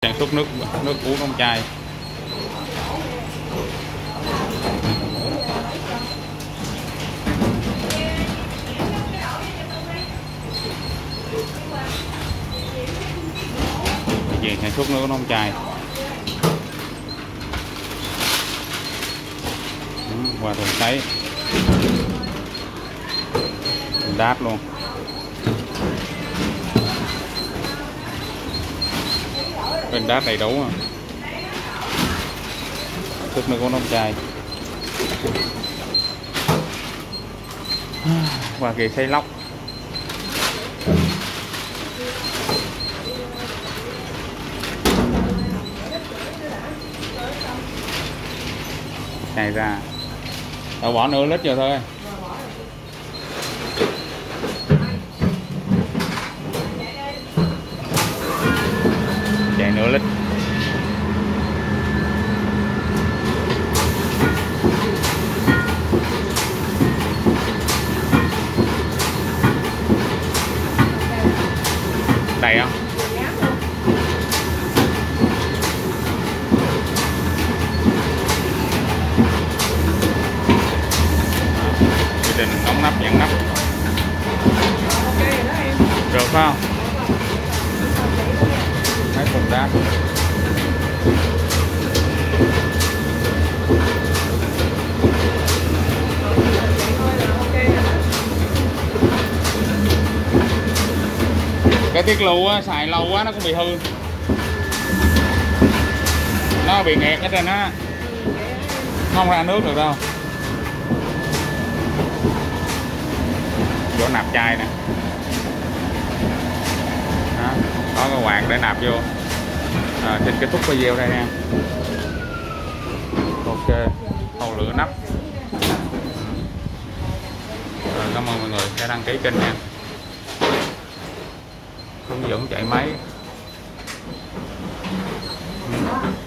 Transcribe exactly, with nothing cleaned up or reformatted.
Sản xuất nước nước uống trong chai. Gì sản xuất nước trong chai. Qua thường sấy đát luôn. Bên đát đầy đủ à. Thức nước uống nóng chai. Qua kia sấy lóc. Chai ra. Tao bỏ nửa lít vô thôi. Chai nửa lít. Đầy không? Quy định đóng nắp nhăn nắp. Được phải không? Mấy thùng đá. Cái tiết lưu á, xài lâu quá nó cũng bị hư, nó bị nghẹt ở trên á, không ra nước được đâu. Chỗ nạp chai nè. Đó, có cái quạt để nạp vô. À, xin kết thúc video đây nha. Ok, hầu lửa nắp. Rồi, cảm ơn mọi người đã đăng ký kênh nha. Hướng dẫn chạy máy.